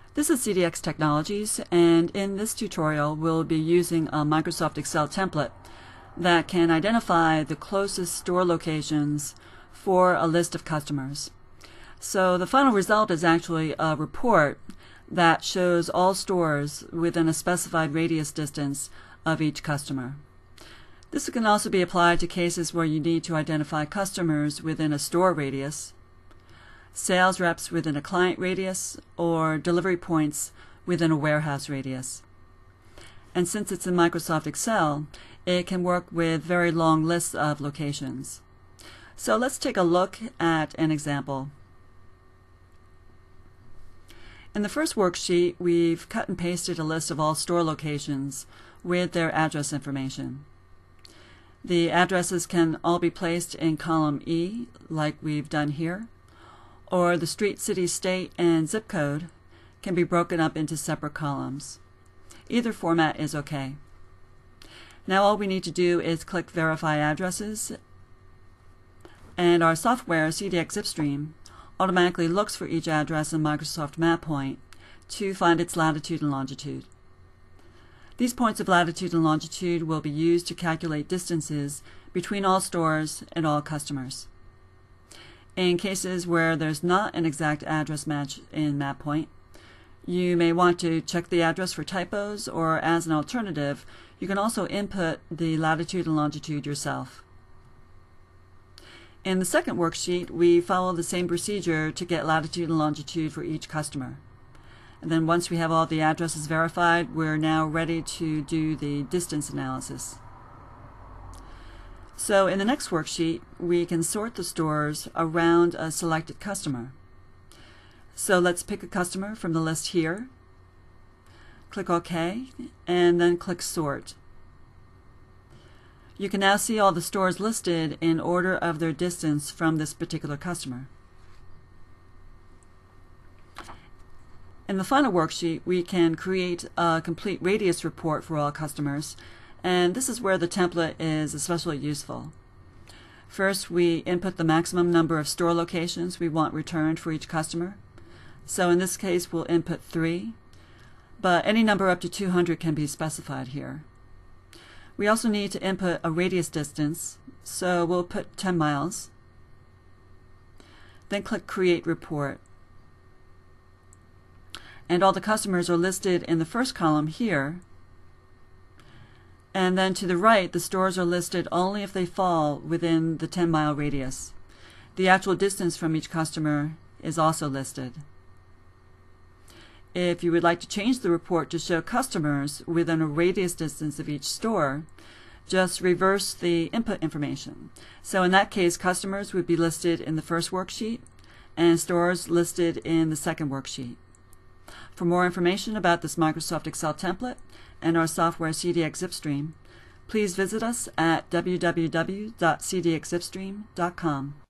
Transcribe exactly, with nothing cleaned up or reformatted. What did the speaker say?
This is C D X Technologies, and in this tutorial we'll be using a Microsoft Excel template that can identify the closest store locations for a list of customers. So the final result is actually a report that shows all stores within a specified radius distance of each customer. This can also be applied to cases where you need to identify customers within a store radius, sales reps within a client radius, or delivery points within a warehouse radius. And since it's in Microsoft Excel, it can work with very long lists of locations. So let's take a look at an example. In the first worksheet, we've cut and pasted a list of all store locations with their address information. The addresses can all be placed in column E, like we've done here, or the street, city, state, and zip code can be broken up into separate columns. Either format is okay. Now all we need to do is click Verify Addresses, and our software, C D X Zipstream, automatically looks for each address in Microsoft MapPoint to find its latitude and longitude. These points of latitude and longitude will be used to calculate distances between all stores and all customers. In cases where there's not an exact address match in MapPoint, you may want to check the address for typos, or as an alternative, you can also input the latitude and longitude yourself. In the second worksheet, we follow the same procedure to get latitude and longitude for each customer. And then once we have all the addresses verified, we're now ready to do the distance analysis. So in the next worksheet, we can sort the stores around a selected customer. So let's pick a customer from the list here, click OK, and then click Sort. You can now see all the stores listed in order of their distance from this particular customer. In the final worksheet, we can create a complete radius report for all customers, and this is where the template is especially useful. First, we input the maximum number of store locations we want returned for each customer. So in this case, we'll input three, but any number up to two hundred can be specified here. We also need to input a radius distance, so we'll put ten miles. Then click Create Report. And all the customers are listed in the first column here. And then to the right, the stores are listed only if they fall within the ten mile radius. The actual distance from each customer is also listed. If you would like to change the report to show customers within a radius distance of each store, just reverse the input information. So in that case, customers would be listed in the first worksheet and stores listed in the second worksheet. For more information about this Microsoft Excel template and our software C D X Zipstream, please visit us at w w w dot c d x zipstream dot com.